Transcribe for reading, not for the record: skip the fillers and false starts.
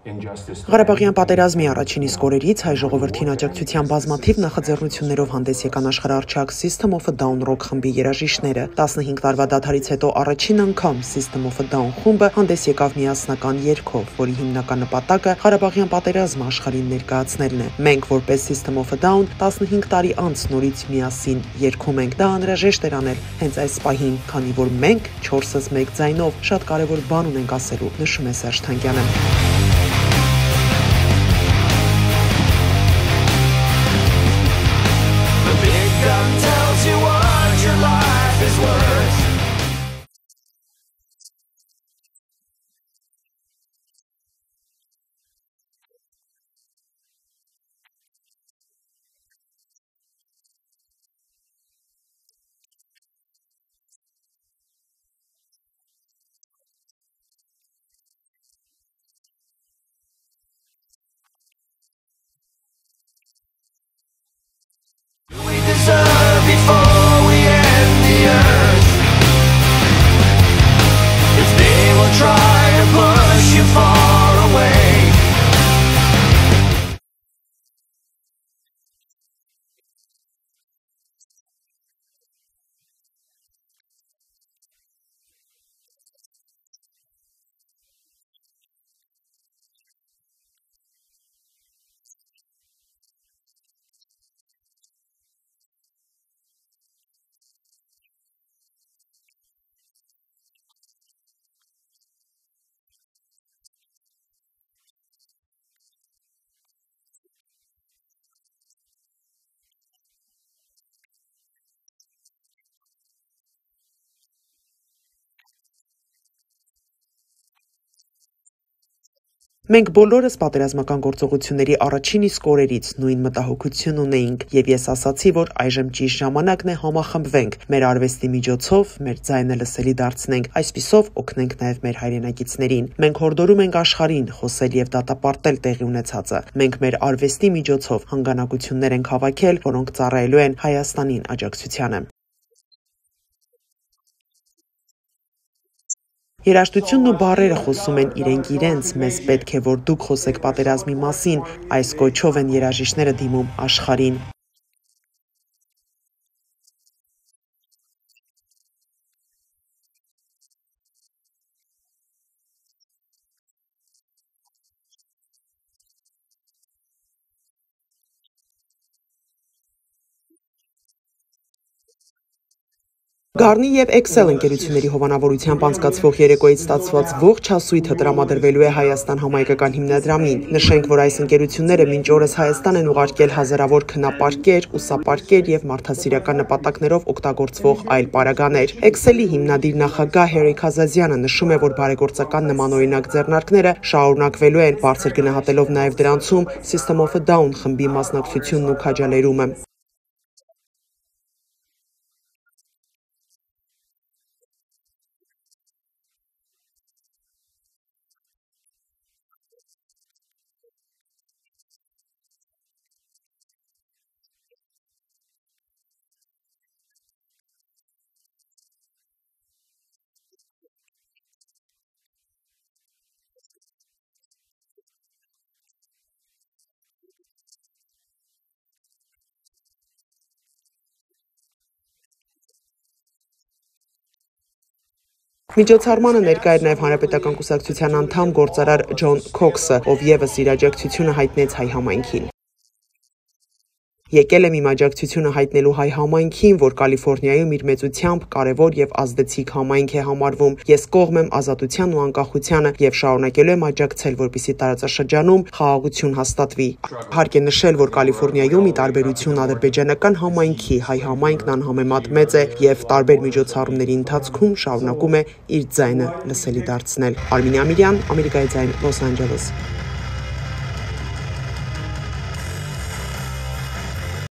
Ղարաբաղյան պատերազմի առաջին իսկ օրերից հայ ժողովրդին աջակցության բազմաթիվ նախաձեռնություններով հանդես եկան աշխարհահռչակ System of a Down ռոք խմբի երաժիշտները։ 15 տարվա դադարից հետո առաջին անգամ System of a Down խումբը հանդես եկավ միասնական երգով, որի հիմնական նպատակը Ղարաբաղյան պատերազմը աշխարհին ներկայացնելն է։ Մենք որպես System of a Down 15 տարի անց նորից միասին երգում ենք։ Դա անհրաժեշտ էր անել հենց այս պահին, քանի որ մենք 4-ս 1 ձայնով շատ կարևոր բան ունենք ասելու, նշում է Սերժ Թանկյանը։ Tells you what your life is worth. We deserve before we end the earth. If they will try to push you far away. Մենք բոլորս պատերազմական գործողությունների առաջին իսկ օրերից նույն մտահոգություն ունեինք, եւ ես ասացի, որ այժմ ճիշտ ժամանակն է համախմբվենք, մեր արվեստի միջոցով մեր ձայնը լսելի դարձնենք, այսպիսով օգնենք նաեւ մեր հայրենակիցներին։ Մենք հորդորում ենք աշխարհին խոսել եւ դատապարտել տեղի ունեցածը։ Մենք մեր արվեստի միջոցով հանգանակություններ ենք հավաքել, որոնք ծառայելու են Հայաստանին աջակցությանը։ Երաժշտությունն ու բառերը խոսում են իրենց, մեզ պետք է, որ դուք խոսեք պատերազմի մասին, այս կոչով են երաժիշտները դիմում աշխարհին։ Գառնի եւ Excel ընկերությունների հովանավորությամբ անցկացվող երեկոյից ստացված ողջ հասույթը տրամադրվելու է Հայաստան համահայկական հիմնադրամին։ Նշենք, որ այս ընկերությունները մինչ օրս Հայաստան են ուղարկել հազարավոր քնապարկեր, ուսապարկեր եւ մարդասիրական նպատակներով օգտագործվող այլ պարագաներ։ Excel-ի հիմնադիր նախագահ Հերիկ Ազազյանը նշում է, որ բարեգործական նմանօրինակ ձեռնարկները շարունակվելու են, բարձր գնահատելով նաեւ դրանցում System of a Down խմբի մասնակցությունն ու քաջալերումը։ Միջոցառմանը ներկա էր նաև Հանրապետական կուսակցության անդամ գործարար Ջոն Քոքսը, ով ևս իր աջակցությունը հայտնեց հայ համայնքին։ Եկել եմ իմ աջակցությունը հայտնելու հայ համայնքին, որ Կալիֆոռնիայում իր մեծությամբ կարևոր եւ ազդեցիկ համայնք է համարվում։ Ես կողմ եմ ազատության ու անկախությանը եւ շարունակելու եմ աջակցել, որպեսզի տարածաշրջանում խաղաղություն հաստատվի։ Հարկ է նշել, որ Կալիֆոռնիայում ի տարբերություն ադրբեջանական համայնքի հայ համայնքն անհամեմատ մեծ է եւ տարբեր միջոցառումների ընթացքում շարունակում է իր ձայնը լսելի դարձնել։ Արմինե Ամիրյան, Ամերիկայի Ձայն, Լոս Անջելես։